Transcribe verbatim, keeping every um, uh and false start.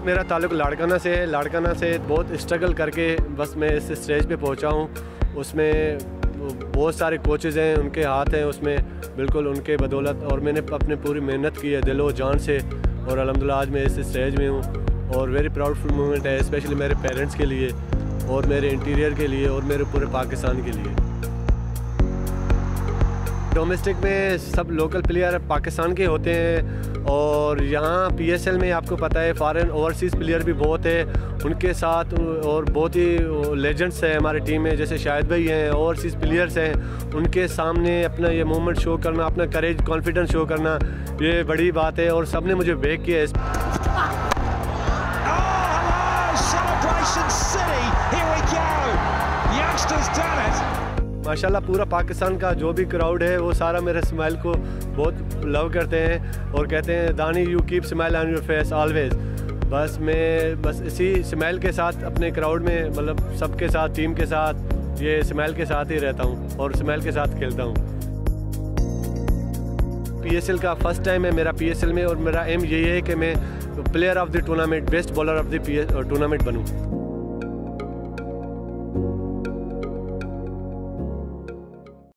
मेरा ताल्लुक़ लाड़काना से है। लाड़काना से बहुत स्ट्रगल करके बस मैं इस स्टेज पे पहुंचा हूं। उसमें बहुत सारे कोचेज़ हैं, उनके हाथ हैं उसमें, बिल्कुल उनके बदौलत, और मैंने अपनी पूरी मेहनत की है दिलो जान से, और अल्हम्दुलिल्लाह आज मैं इस स्टेज में हूँ। और वेरी प्राउडफुल मोमेंट है, स्पेशली मेरे पेरेंट्स के लिए और मेरे इंटीरियर के लिए और मेरे पूरे पाकिस्तान के लिए। डोमेस्टिक में सब लोकल प्लेयर पाकिस्तान के होते हैं, और यहाँ पीएसएल में आपको पता है फॉरेन ओवरसीज़ प्लेयर भी बहुत है उनके साथ, और बहुत ही लेजेंड्स हैं हमारी टीम में, जैसे शाहिद भाई हैं, ओवरसीज़ प्लेयर्स हैं। उनके सामने अपना ये मूवमेंट शो करना, अपना करेज कॉन्फिडेंस शो करना, ये बड़ी बात है, और सब ने मुझे बैक किया है। माशाल्लाह पूरा पाकिस्तान का जो भी क्राउड है वो सारा मेरे स्माइल को बहुत लव करते हैं और कहते हैं Dani you keep smile on your face always. बस मैं बस इसी स्माइल के साथ अपने क्राउड में, मतलब सबके साथ, टीम के साथ, ये स्माइल के साथ ही रहता हूँ और स्माइल के साथ खेलता हूँ। पीएसएल का फर्स्ट टाइम है मेरा पीएसएल में, और मेरा एम यही है कि मैं player of the tournament, best bowler of the tournament बनूँ।